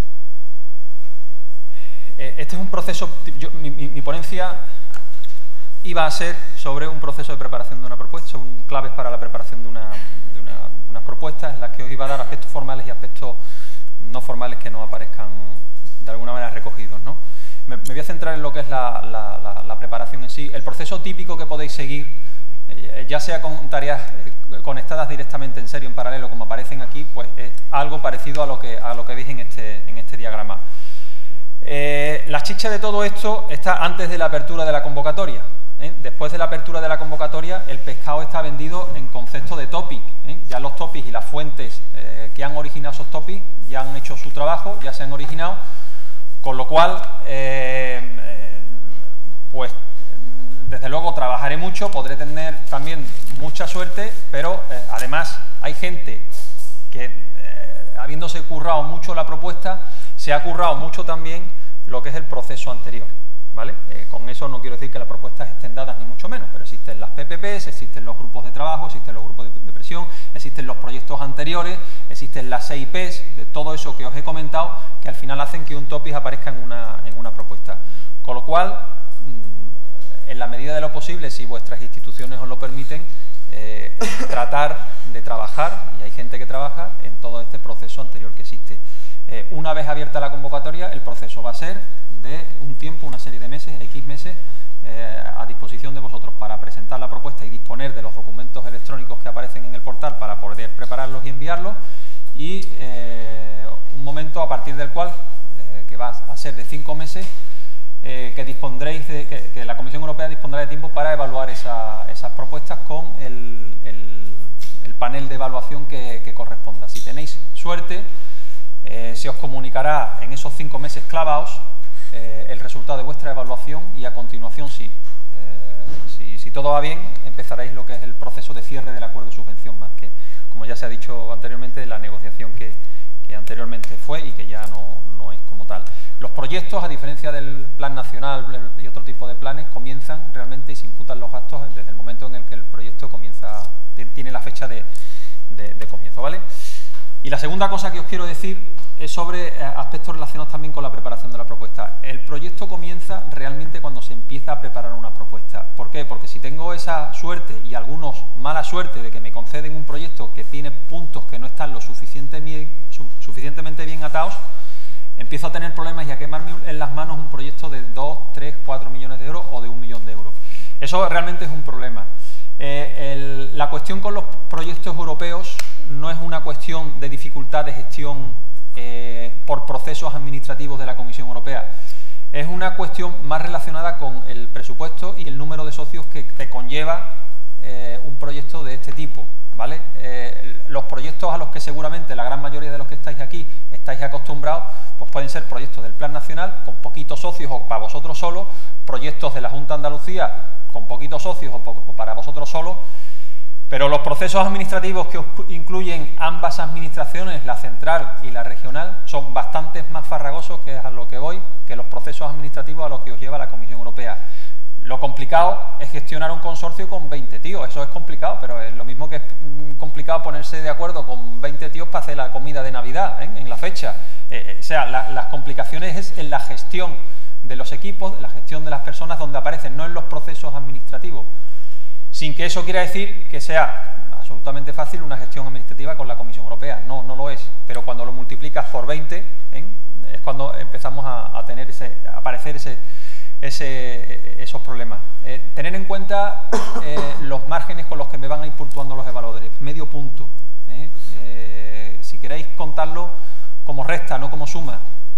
Este es un proceso, mi ponencia iba a ser sobre un proceso de preparación de una propuesta, son claves para la preparación de unas propuestas en las que os iba a dar aspectos formales y aspectos no formales que no aparezcan de alguna manera recogidos, ¿no? Me voy a centrar en lo que es la preparación en sí. El proceso típico que podéis seguir, ya sea con tareas conectadas directamente en serio, en paralelo, como aparecen aquí, pues es algo parecido a lo que veis en este diagrama. La chicha de todo esto está antes de la apertura de la convocatoria. Después de la apertura de la convocatoria, el pescado está vendido en concepto de topic. Ya los topics y las fuentes que han originado esos topics ya han hecho su trabajo, ya se han originado, con lo cual, pues desde luego trabajaré mucho, podré tener también mucha suerte, pero además hay gente que, habiéndose currado mucho la propuesta, se ha currado mucho también lo que es el proceso anterior, ¿vale? Con eso no quiero decir que las propuestas estén dadas ni mucho menos, pero existen las PPPs, existen los grupos de trabajo, existen los grupos de presión, existen los proyectos anteriores, existen las EIPs, de todo eso que os he comentado, que al final hacen que un topic aparezca en una propuesta. Con lo cual, en la medida de lo posible, si vuestras instituciones os lo permiten, tratar de trabajar, y hay gente que trabaja, en todo este proceso anterior que existe. Una vez abierta la convocatoria, el proceso va a ser de un tiempo, una serie de meses, X meses, a disposición de vosotros para presentar la propuesta y disponer de los documentos electrónicos que aparecen en el portal para poder prepararlos y enviarlos, y a partir del cual, que va a ser de 5 meses, que la Comisión Europea dispondrá de tiempo para evaluar esas propuestas con el panel de evaluación que corresponda. Si tenéis suerte, se os comunicará en esos 5 meses clavados el resultado de vuestra evaluación y a continuación, si todo va bien, empezaréis lo que es el proceso de cierre del acuerdo de subvención, más que, como ya se ha dicho anteriormente, la negociación que anteriormente fue y que ya no es como tal. Los proyectos, a diferencia del plan nacional y otro tipo de planes, comienzan realmente y se imputan los gastos desde el momento en el que el proyecto tiene la fecha de comienzo, ¿vale? Y la segunda cosa que os quiero decir es sobre aspectos relacionados también con la preparación de la propuesta. El proyecto comienza realmente cuando se empieza a preparar una propuesta. ¿Por qué? Porque si tengo esa suerte y algunos mala suerte de que me conceden un proyecto que tiene puntos que no están lo suficientemente bien atados, empiezo a tener problemas y a quemarme en las manos un proyecto de 2, 3, 4 millones de euros o de 1 millón de euros. Eso realmente es un problema. La cuestión con los proyectos europeos no es una cuestión de dificultad de gestión por procesos administrativos de la Comisión Europea. Es una cuestión más relacionada con el presupuesto y el número de socios que te conlleva un proyecto de este tipo, ¿vale? Los proyectos a los que seguramente la gran mayoría de los que estáis aquí estáis acostumbrados, pues pueden ser proyectos del Plan Nacional con poquitos socios o para vosotros solos, proyectos de la Junta de Andalucía con poquitos socios o para vosotros solos, pero los procesos administrativos que incluyen ambas administraciones, la central y la regional, son bastante más farragosos, que es a lo que voy, que los procesos administrativos a los que os lleva la Comisión Europea. Lo complicado es gestionar un consorcio con 20 tíos, eso es complicado, pero es lo mismo que es complicado ponerse de acuerdo con 20 tíos para hacer la comida de Navidad, en la fecha. O sea, las complicaciones es en la gestión de los equipos, la gestión de las personas donde aparecen, no en los procesos administrativos. Sin que eso quiera decir que sea absolutamente fácil una gestión administrativa con la Comisión Europea. No lo es. Pero cuando lo multiplicas por 20, es cuando empezamos a aparecer esos problemas. Tener en cuenta los márgenes con los que me van a ir puntuando los evaluadores. Medio punto. Si queréis contarlo como resta, no como suma.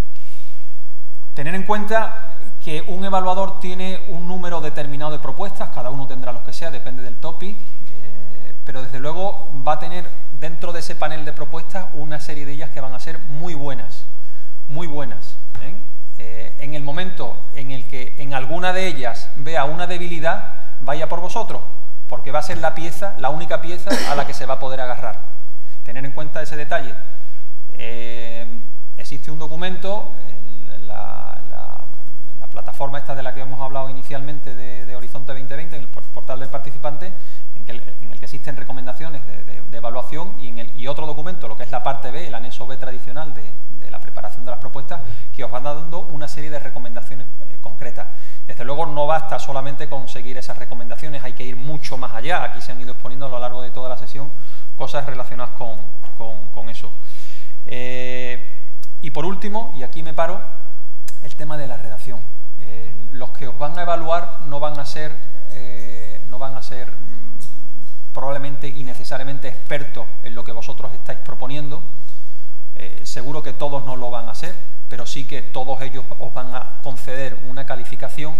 Tener en cuenta que un evaluador tiene un número determinado de propuestas, cada uno tendrá los que sea, depende del topic, pero desde luego va a tener dentro de ese panel de propuestas una serie de ellas que van a ser muy buenas, muy buenas. En el momento en el que en alguna de ellas vea una debilidad, vaya por vosotros, porque va a ser la única pieza a la que se va a poder agarrar. Tener en cuenta ese detalle. Existe un documento en la plataforma esta de la que hemos hablado inicialmente de Horizonte 2020, en el portal del participante, en el que existen recomendaciones de evaluación y otro documento, lo que es la parte B, el anexo B tradicional de la preparación de las propuestas, que os van dando una serie de recomendaciones concretas. Desde luego no basta solamente con seguir esas recomendaciones, hay que ir mucho más allá. Aquí se han ido exponiendo a lo largo de toda la sesión cosas relacionadas con eso. Y por último, y aquí me paro, el tema de la redacción. Los que os van a evaluar no van a ser probablemente y necesariamente expertos en lo que vosotros estáis proponiendo. Seguro que todos no lo van a ser, pero sí que todos ellos os van a conceder una calificación.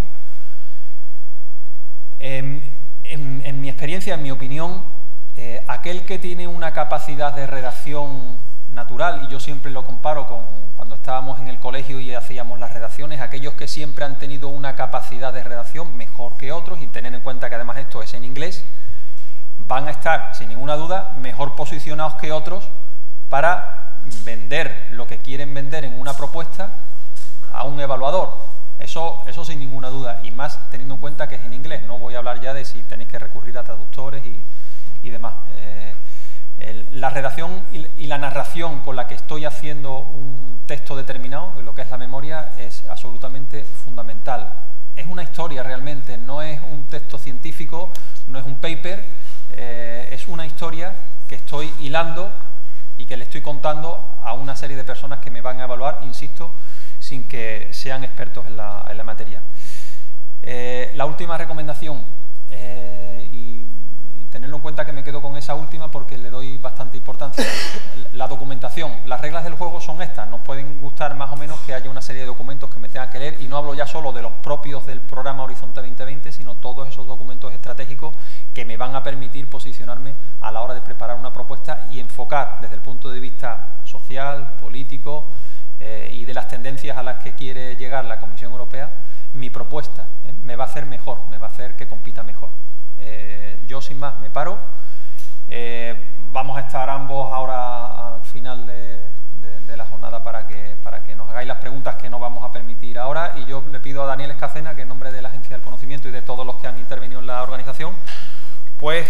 En mi experiencia, en mi opinión, aquel que tiene una capacidad de redacción natural, y yo siempre lo comparo con cuando estábamos en el colegio y hacíamos las redacciones, aquellos que siempre han tenido una capacidad de redacción mejor que otros, y tener en cuenta que además esto es en inglés, van a estar, sin ninguna duda, mejor posicionados que otros para vender lo que quieren vender en una propuesta a un evaluador. Eso sin ninguna duda, y más teniendo en cuenta que es en inglés. No voy a hablar ya de si tenéis que recurrir a traductores y demás. La redacción y la narración con la que estoy haciendo un texto determinado, lo que es la memoria, es absolutamente fundamental. Es una historia realmente, no es un texto científico, no es un paper, es una historia que estoy hilando y que le estoy contando a una serie de personas que me van a evaluar, insisto, sin que sean expertos en la materia. La última recomendación, y tenerlo en cuenta que me quedo con esa última porque le doy bastante importancia. La documentación, las reglas del juego son estas. Nos pueden gustar más o menos que haya una serie de documentos que me tenga que leer, y no hablo ya solo de los propios del programa Horizonte 2020, sino todos esos documentos estratégicos que me van a permitir posicionarme a la hora de preparar una propuesta y enfocar desde el punto de vista social, político y de las tendencias a las que quiere llegar la Comisión Europea. Mi propuesta me va a hacer mejor, me va a hacer que compita mejor. Yo sin más me paro. Vamos a estar ambos ahora al final de la jornada para que nos hagáis las preguntas que nos vamos a permitir ahora, y yo le pido a Daniel Escacena, que en nombre de la Agencia del Conocimiento y de todos los que han intervenido en la organización, pues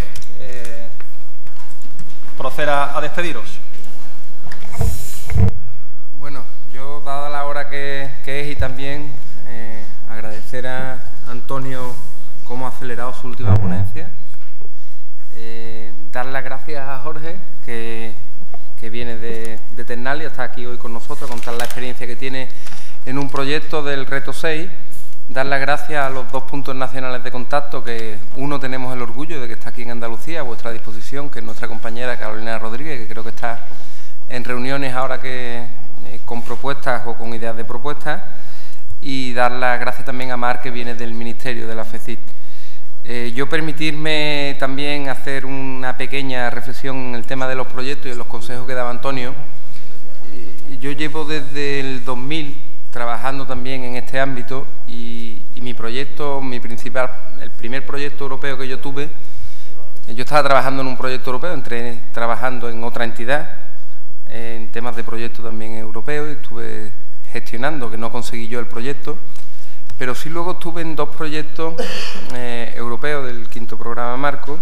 proceda a despediros. Bueno, yo, dada la hora que es, y también agradecer a Antonio cómo ha acelerado su última ponencia, dar las gracias a Jorge, que viene de Ternalia, está aquí hoy con nosotros, contar la experiencia que tiene en un proyecto del Reto 6, dar las gracias a los 2 puntos nacionales de contacto, que uno tenemos el orgullo de que está aquí en Andalucía a vuestra disposición, que es nuestra compañera Carolina Rodríguez, que creo que está en reuniones ahora con propuestas o con ideas de propuestas, y dar las gracias también a Mar, que viene del Ministerio de la FECIT. Yo permitirme también hacer una pequeña reflexión en el tema de los proyectos y en los consejos que daba Antonio. Yo llevo desde el 2000 trabajando también en este ámbito, y mi proyecto, el primer proyecto europeo que yo tuve, yo estaba trabajando en un proyecto europeo, entré trabajando en otra entidad, en temas de proyectos también europeos, y estuve gestionando, que no conseguí yo el proyecto, pero sí luego estuve en 2 proyectos europeos del 5º programa marco,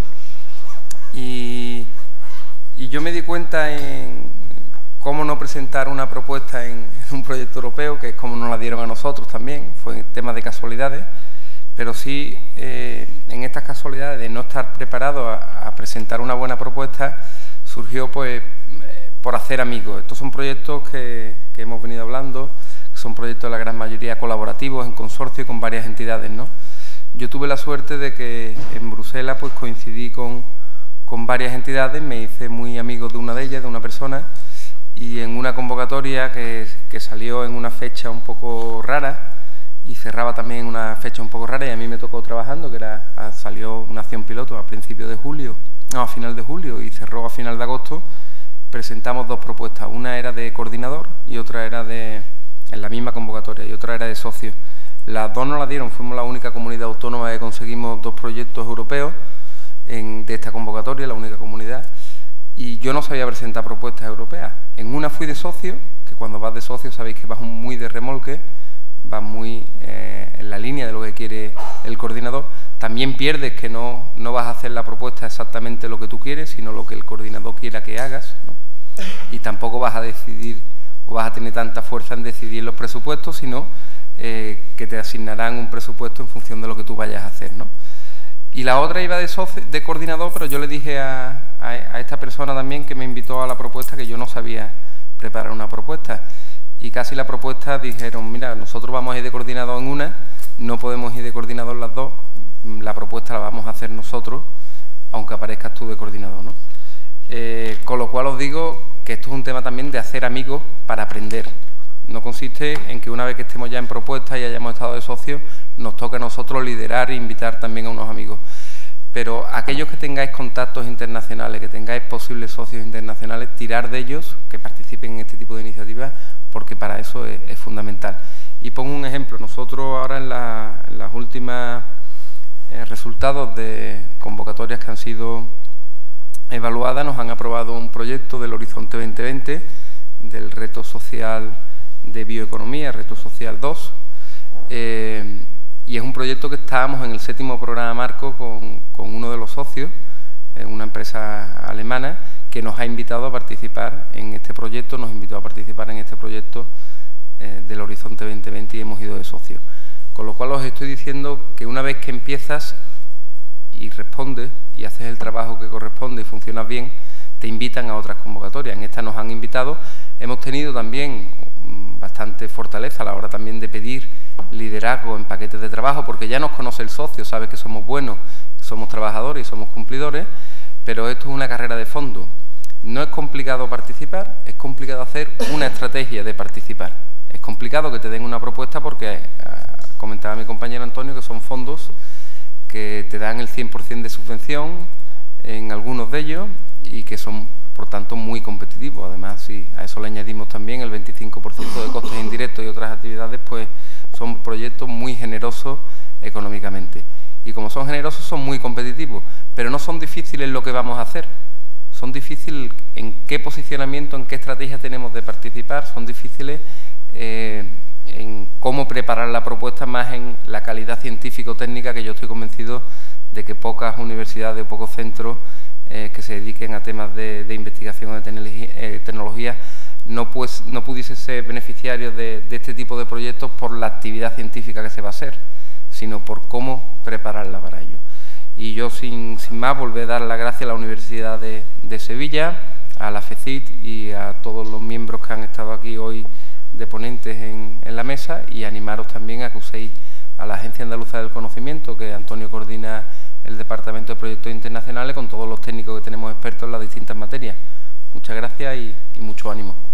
y yo me di cuenta en cómo no presentar una propuesta en un proyecto europeo, que es como nos la dieron a nosotros también, fue tema de casualidades, pero sí en estas casualidades de no estar preparado a presentar una buena propuesta, surgió pues por hacer amigos. Estos son proyectos que hemos venido hablando, son proyectos la gran mayoría colaborativos, en consorcio con varias entidades, ¿no? Yo tuve la suerte de que en Bruselas pues coincidí con varias entidades, me hice muy amigo de una de ellas, de una persona, y en una convocatoria que salió en una fecha un poco rara y cerraba también en una fecha un poco rara, y a mí me tocó trabajando, que salió una acción piloto a principios de julio, no, a final de julio, y cerró a final de agosto. Presentamos 2 propuestas, una era de coordinador y otra era en la misma convocatoria, y otra era de socio. Las 2 nos las dieron, fuimos la única comunidad autónoma que conseguimos 2 proyectos europeos de esta convocatoria, la única comunidad, y yo no sabía presentar propuestas europeas. En una fui de socio, que cuando vas de socio sabéis que vas muy de remolque, vas muy en la línea de lo que quiere el coordinador. También pierdes que no vas a hacer la propuesta exactamente lo que tú quieres, sino lo que el coordinador quiera que hagas, ¿no? Y tampoco vas a decidir o vas a tener tanta fuerza en decidir los presupuestos, sino que te asignarán un presupuesto en función de lo que tú vayas a hacer, ¿no? Y la otra iba de coordinador, pero yo le dije a esta persona también, que me invitó a la propuesta, que yo no sabía preparar una propuesta. Y casi la propuesta dijeron, mira, nosotros vamos a ir de coordinador en una, no podemos ir de coordinador las 2, la propuesta la vamos a hacer nosotros, aunque aparezcas tú de coordinador, ¿no? Con lo cual os digo que esto es un tema también de hacer amigos para aprender. No consiste en que una vez que estemos ya en propuesta y hayamos estado de socios, nos toca a nosotros liderar e invitar también a unos amigos. Pero aquellos que tengáis contactos internacionales, que tengáis posibles socios internacionales, tirar de ellos, que participen en este tipo de iniciativas, porque para eso es fundamental. Y pongo un ejemplo. Nosotros ahora en las últimas resultados de convocatorias que han sido evaluadas, nos han aprobado un proyecto del Horizonte 2020, del Reto Social de Bioeconomía, Reto Social 2, y es un proyecto que estábamos en el 7º programa marco con uno de los socios, una empresa alemana, que nos ha invitado a participar en este proyecto, del Horizonte 2020, y hemos ido de socio. Con lo cual os estoy diciendo que una vez que empiezas y respondes y haces el trabajo que corresponde y funcionas bien, te invitan a otras convocatorias. En esta nos han invitado. Hemos tenido también bastante fortaleza a la hora también de pedir liderazgo en paquetes de trabajo, porque ya nos conoce el socio, sabe que somos buenos, somos trabajadores y somos cumplidores, pero esto es una carrera de fondo. No es complicado participar, es complicado hacer una estrategia de participar. Es complicado que te den una propuesta porque, comentaba mi compañero Antonio, que son fondos que te dan el 100% de subvención en algunos de ellos y que son, por tanto, muy competitivos. Además, si a eso le añadimos también el 25% de costes indirectos y otras actividades, pues son proyectos muy generosos económicamente. Y como son generosos, son muy competitivos, pero no son difíciles lo que vamos a hacer. Son difíciles en qué posicionamiento, en qué estrategia tenemos de participar, son difíciles en cómo preparar la propuesta, más en la calidad científico-técnica, que yo estoy convencido de que pocas universidades o pocos centros que se dediquen a temas de investigación o de tecnología no pudiesen ser beneficiarios de este tipo de proyectos por la actividad científica que se va a hacer, sino por cómo prepararla para ello. Y yo, sin más, volver a dar las gracias a la Universidad de Sevilla, a la FECIT y a todos los miembros que han estado aquí hoy de ponentes en la mesa, y animaros también a que uséis a la Agencia Andaluza del Conocimiento, que Antonio coordina el Departamento de Proyectos Internacionales, con todos los técnicos que tenemos expertos en las distintas materias. Muchas gracias y mucho ánimo.